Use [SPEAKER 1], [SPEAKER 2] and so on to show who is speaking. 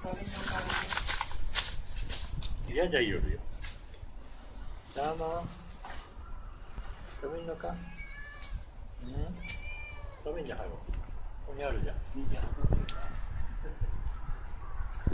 [SPEAKER 1] 嫌じゃ夜よ。どうも。食べんのか。食べんじゃん、はよ。ここにあるじゃん。いいじゃん。